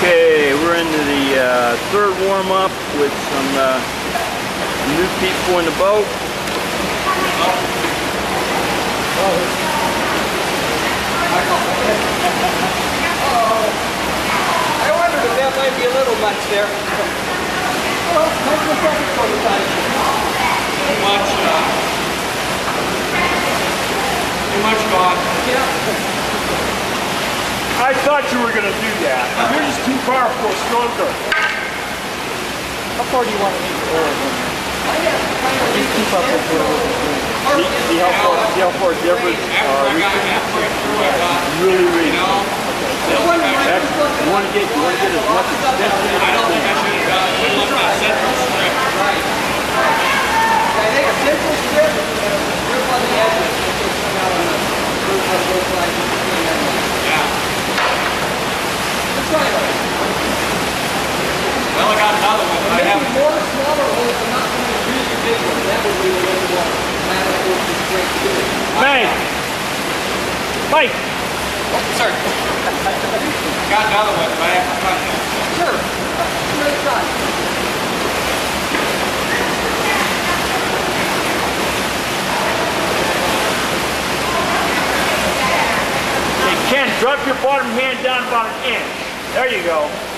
Okay, we're into the third warm-up with some new people in the boat. I wondered if that might be a little much there. Well, that's the second prototype. Too much gone. Yeah. I thought you were going to do that. You're just too powerful, stronger. How far do you want to leave the oil? Just keep up with what we're doing. See how far difference really. Okay. You want to get as much extension. I don't think I should look at a central strip. Right. I think a central strip and a strip on the edges will come out on both sides. Yeah. Well, I got another one, but I haven't. More smaller holes and not one really big one. That would be the way to walk. That would go straight to it. Mike! Oh, sorry. Got another one, but I haven't cut it. Sure. Give it a try. Hey, Ken, drop your bottom hand down about an inch. There you go.